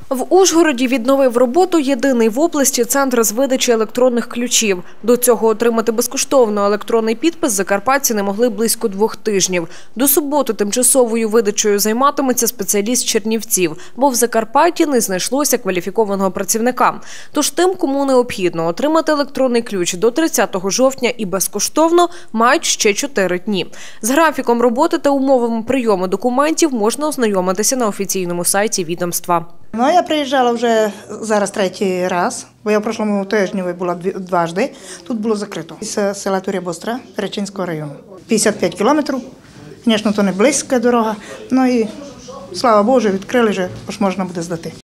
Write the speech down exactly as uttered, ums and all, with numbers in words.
В Ужгороді відновив роботу єдиний в області центр з видачі електронних ключів. До цього отримати безкоштовно електронний підпис закарпатці не могли близько двох тижнів. До суботи тимчасовою видачею займатиметься спеціаліст Чернівців, бо в Закарпатті не знайшлося кваліфікованого працівника. Тож тим, кому необхідно отримати електронний ключ до тридцятого жовтня і безкоштовно, мають ще чотири дні. З графіком роботи та умовами прийому документів можна ознайомитися на офіційному сайті відомства. Ну, я приїжджала вже зараз третій раз, бо я в прошлому тижні була дважди. Тут було закрито. З села Туря-Бостра, Перечинського району. п'ятдесят п'ять кілометрів. Звісно, то не близька дорога. Ну і, слава Богу, відкрили вже, тож можна буде здати.